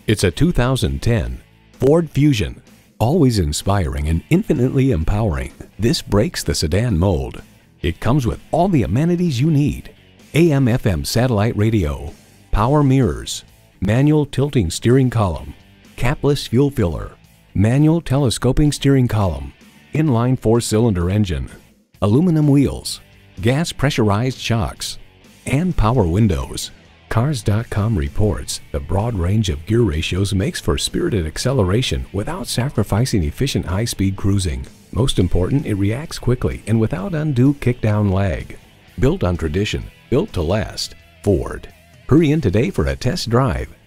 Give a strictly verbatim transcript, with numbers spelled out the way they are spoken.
It's a two thousand ten Ford Fusion. Always inspiring and infinitely empowering, this breaks the sedan mold. It comes with all the amenities you need: A M F M satellite radio, power mirrors, manual tilting steering column, capless fuel filler, manual telescoping steering column, inline four-cylinder engine, aluminum wheels, gas pressurized shocks, and power windows. Cars dot com reports the broad range of gear ratios makes for spirited acceleration without sacrificing efficient high-speed cruising. Most important, it reacts quickly and without undue kickdown lag. Built on tradition, built to last. Ford. Hurry in today for a test drive.